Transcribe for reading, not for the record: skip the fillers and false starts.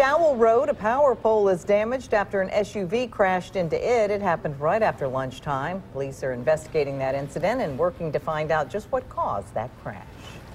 McDowell Road, a power pole is damaged after an SUV crashed into it. It happened right after lunchtime. Police are investigating that incident and working to find out just what caused that crash.